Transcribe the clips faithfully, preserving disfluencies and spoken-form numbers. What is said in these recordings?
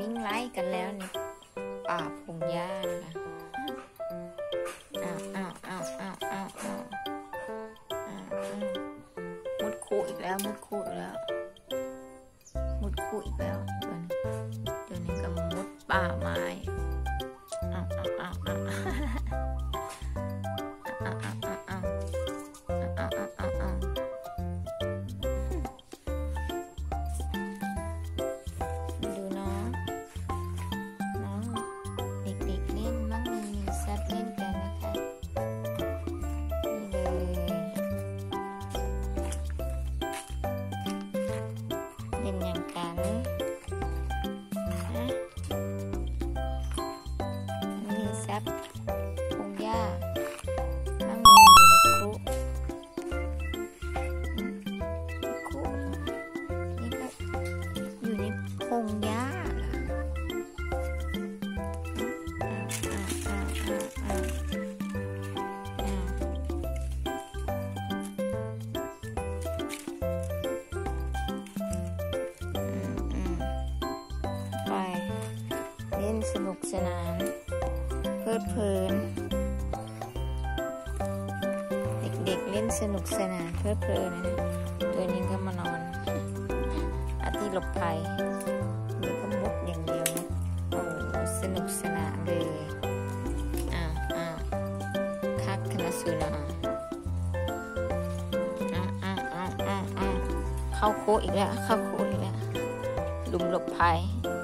วิ่งไล่กันแล้วนี่ป่าพงหญ้านะคะอ้าวอ้าวอ้าวอ้าวอ้าวอ้าวอ้าวมุดคู่อีกแล้วมุดคู่อีกแล้วมุดคู่อีกแล้วตัวนี้ตัวนี้ก็มุดป่าไม้อ้าวอ้าวอ้าวอ้าวอ้าวอ้าวอ้าวอ้าวอ้าวอ้าวอ้าวดูน้องน้องเด็กๆเล่นมั่งมีสัตว์เล่นกันนะคะนี่เลยเล่นอย่างกันนะมีสัตว์พงหญ้ามั่งมีอยู่ในคุคุนี่ก็อยู่ในพงหญ้าไปเล่นสนุกสนานเพลิดเพลินเด็กๆเล่นสนุกสนานเพลิดเพลินนะตัวนี้ก็มานอนอาที่หลบภัยนี่ก็มุดอย่างเดียวนะโอ้สนุกสนานเลยอ้าวอ้าวคักคณะสุนาอ้าวอ้าวอ้าวอ้าวอ้าวเข้าโคอีกแล้วเข้าโคอีกแล้วหลุมหลบภัย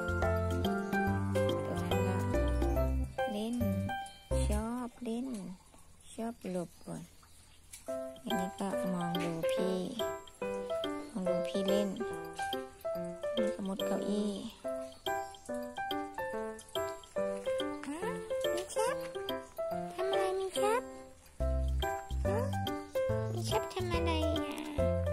ตัวนั้นก็เล่นชอบเล่นชอบหลบก่อนอันนี้ก็มองดูพี่มองดูพี่เล่นนี่ก็มุดเก้าอี้มีแคปทำอะไรมีแคปมีแคปทำอะไรอ่ะ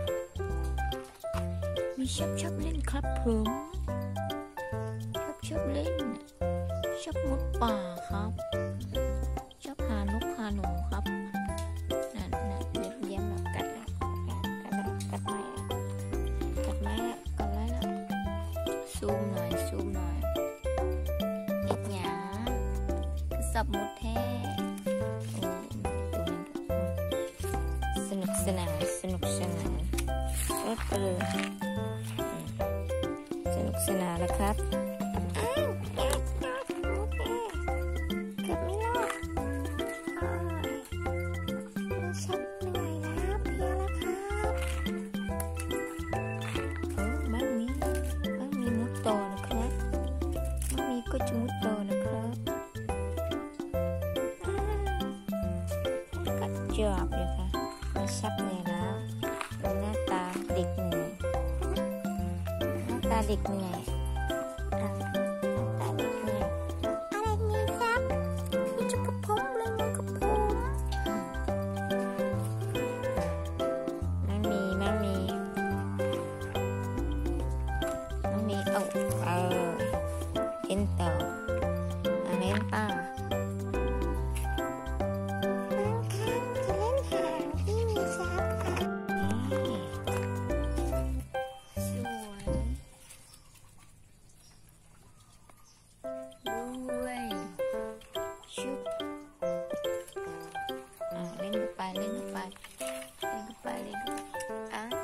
มีชอบชอบเล่นครับผมชอบชอบเล่นชอบมุดป่าครับชอบหานกหาหนูครับนั่นนั่นเรียบเยี่ยมแล้วกัดแล้วกัดแล้วกัดไม้แล้วกัดไม้แล้วกัดไม้แล้วซูมหน่อยซูมหน่อยเอ็ดหยาคือสับมุดแท้โอ้ตัวนั้นสนุกสนานสนุกสนานรถเลยสนุกสนานแล้วครับอ้าวเกือบไม่รอดชักเหนื่อยแล้วเพลียแล้วครับโอ้มังมีมังมีมุดโตนะครับมังมีก็จะมุดโตนะครับกัดจอบเลยค่ะมันชักเหนื่อยแล้วดูหน้าตาเด็กเหนื่อยหน้าตาเด็กเหนื่อยอ่ะหน้าตาเด็กเหนื่อยอะไรนี่ครับนี่จะกระผมเลยมันกระผมไม่มีไม่มีไม่มีเอาเออเล่นต่ออ่ะเล่นป่ะด้วยชุบอ่าเล่นกันไปเล่นกันไปเล่นกันไปเล่นกันไปอ่ะ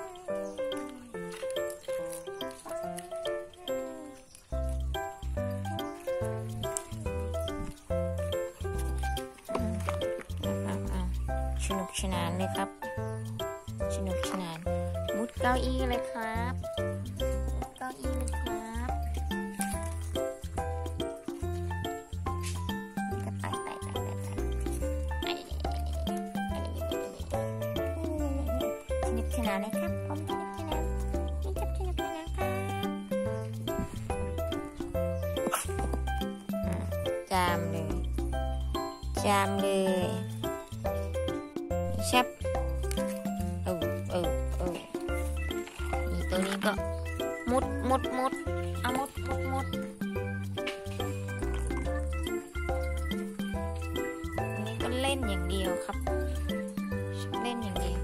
สนุกสนานเลยครับสนุกสนานมุดเก้าอี้เลยครับมุดเก้าอี้เลยครับไปไปไปไปไปสนุกสนานเลยครับผมสนุกสนานนี่จับสนุกสนานครับจามเลยจามเลยแชบเออเออเออนี่ตัวนี้ก็มุดมุดมุดเอามุดมุดมุดอันนี้ก็เล่นอย่างเดียวครับเล่นอย่างเดียว